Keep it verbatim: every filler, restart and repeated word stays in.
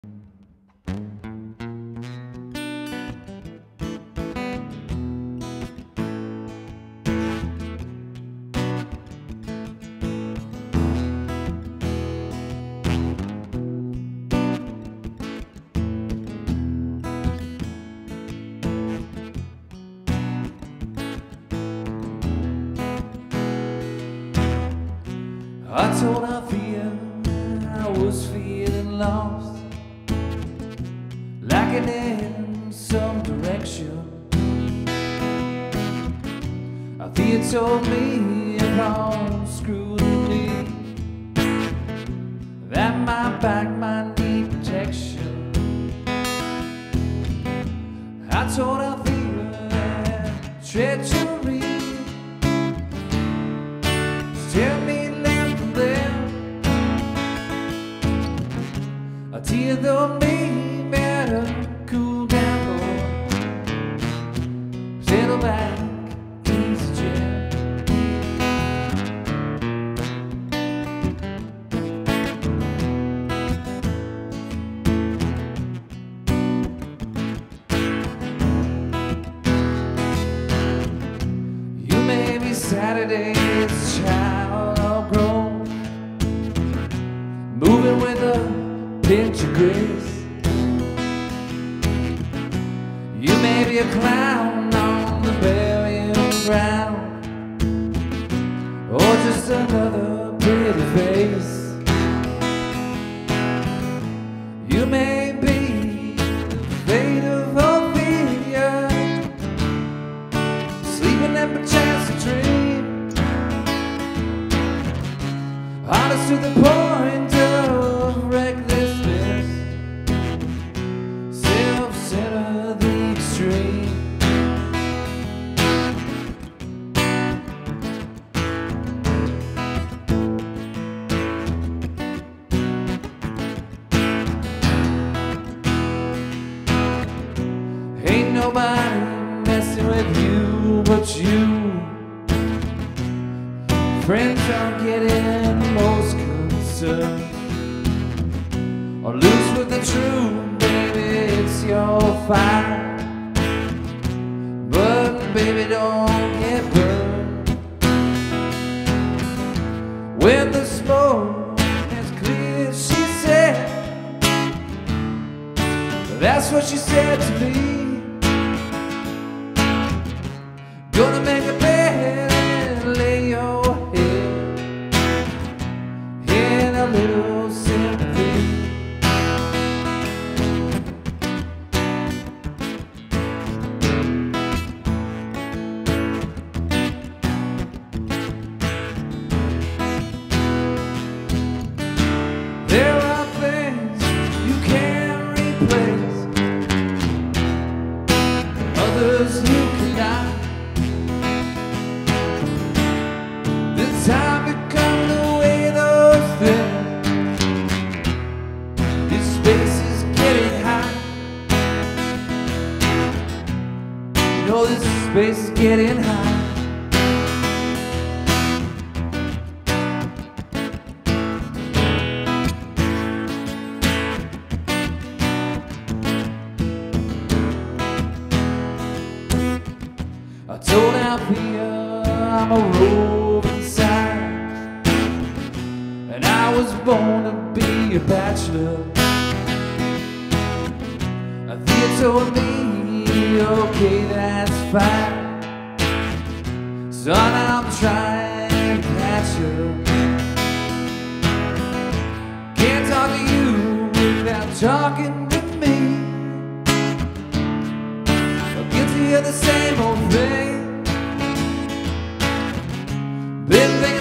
I told Althea I was feeling lost, lacking in some direction. Althea told me upon scrutiny that my back might need protection. I told Althea that treachery tell me a tear though me better cool down, boy. Settle back, easy chair. You may be Saturday's child or grown, moving with a pinch of grace. You may be a clown on the burial ground, or just another pretty face. You may be the fate of Althea, sleeping and perchance a dream, honest to the point of reckless, ain't nobody messing with you but you. Friends aren't getting most concerned, or loose with the truth, baby, it's your fight. But baby, don't get burned when the smoke is clear, she said. That's what she said to me. Gonna make a bed and lay your head in a little sympathy. There are things you can't replace, others you cannot. Time to come to weigh those things. This space is getting hot. You know this space is getting hot. I told Althea I'm a roving side, and I was born to be a bachelor. Althea told me, okay, that's fine, son, I'm trying to catch you. Can't talk to you without talking to me. I'm guilty of the same old thing. Been thinking